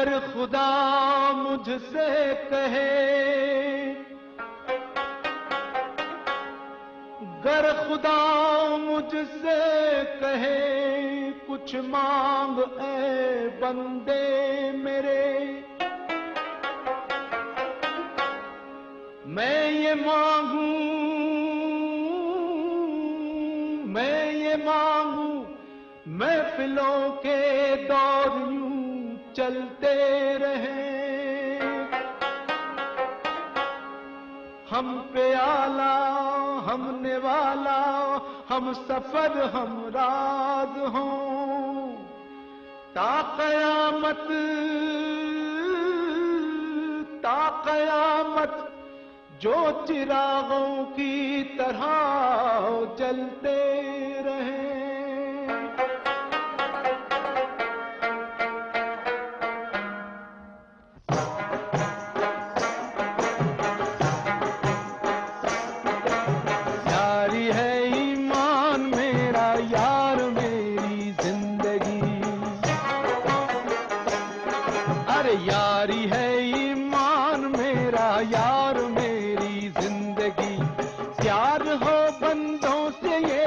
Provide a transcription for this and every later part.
गर खुदा मुझसे कहे, गर खुदा मुझसे कहे कुछ मांग ऐ बंदे मेरे, मैं ये मांगू, मैं ये मांगू, महफिलों के दौर यूं चलते रहे, हम पे आला हम निवाला, हम सफर हम राज हों, ता कयामत, ता कयामत जो चिरागों की तरह जलते रहे। यारी है ईमान मेरा यार मेरी जिंदगी, अरे यारी है ईमान मेरा यार मेरी जिंदगी, प्यार हो बंदों से ये,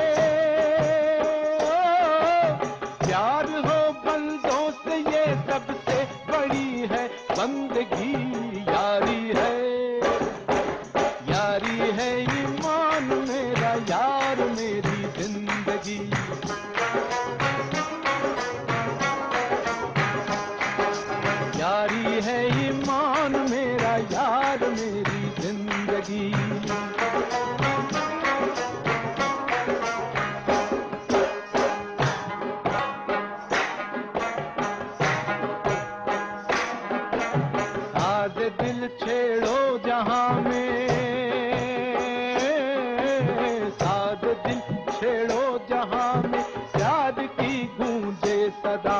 प्यार हो बंदों से ये सबसे बड़ी है बंदगी, यारी है, यारी है ईमान मेरा यार मेरी जिंदगी। यारी है ईमान मेरा यार मेरी जिंदगी। साद दिल छेड़ो जहां में, साद दिल छेड़ो जहां में, प्यार की गूंजे सदा,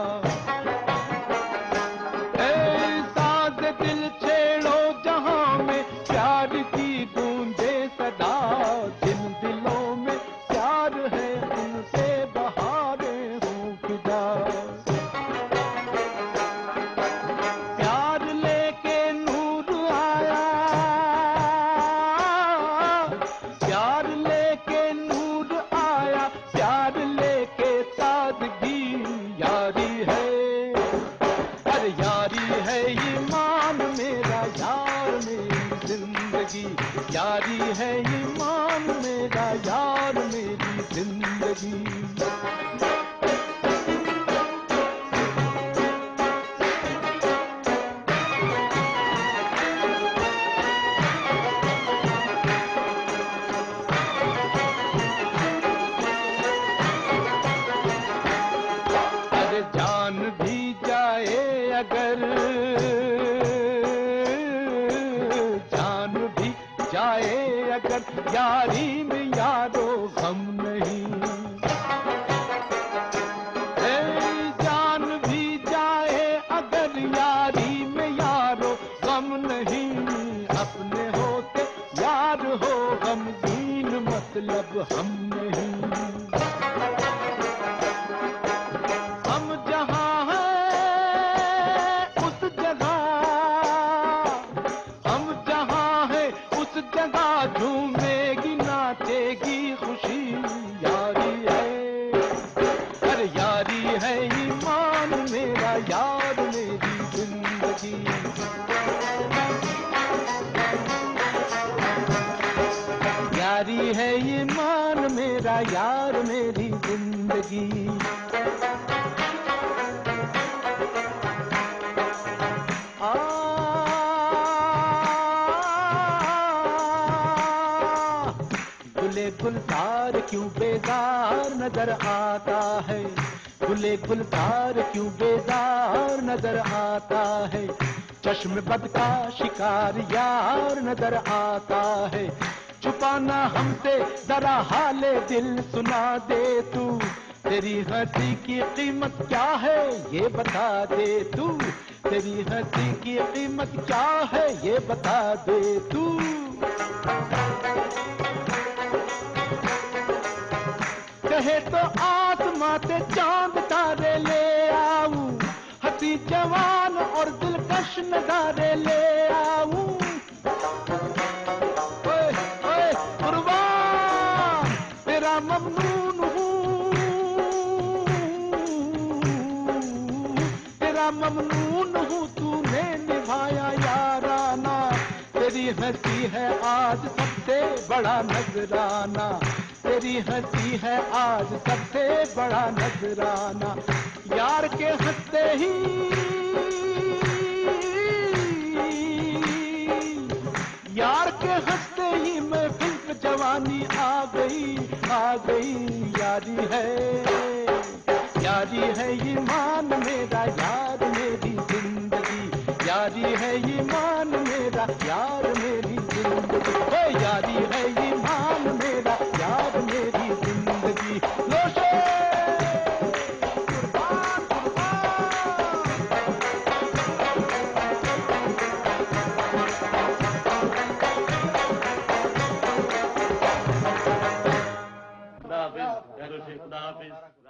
साद दिल छेड़ो जहां में, प्यार की गूंजे सदा, जिन दिलों में प्यार है उनसे बहारें हों फिदा, प्यार लेके नूर आया, प्यार लेके नूर आया, प्यार लेके सादगी, यारी है, अरे यारी है ईमान मेरा यार मेरी जिंदगी, यारी है ईमान मेरा यार मेरी जिंदगी। अरे जान भी जाए अगर, जान भी जाए अगर, यारी में यारो गम नहीं, जान भी जाए अगर, यारी में यारो गम नहीं, अपने होते यार हो गमगीन मतलब हम नहीं, हम जहां हैं उस जगह, हम जहां हैं उस जगह झूमेगी नाचेगी खुशी, यारी है, अरे यारी है ईमान मेरा यार मेरी जिंदगी। यारी है ईमान मेरा यार मेरी जिंदगी। गुले गुलजार क्यों बेजार नजर आता है, गुले गुलजार क्यों बेजार नजर आता है, चश्म बद का शिकार यार नजर आता है, छुपाना हमसे जरा हाले दिल सुना दे तू, तेरी हंसी की कीमत क्या है ये बता दे तू, तेरी हंसी की कीमत क्या है ये बता दे तू। कहे तो आसमां से चांद तारे ले आऊं, हंसी जवां नगारे ले आऊं। ओए ओए कुर्बान तेरा ममनून हूँ, तेरा ममनून हूँ, तूने निभाया याराना। तेरी हंसी है आज सबसे बड़ा नजराना, तेरी हंसी है आज सबसे बड़ा नजराना। यार के हंसते ही, यार के हंसते ही मैं फिल्म जवानी आ गई, आ गई। यारी है, यारी है ईमान मेरा, यार मेरी जिंदगी। यारी है ईमान मेरा, यार मेरी जिंदगी। ओ यारी है ईमान मेरा, यार मेरी जिंदगी। लोशे कुर्बान कुर्बान। खुदा हाफिज।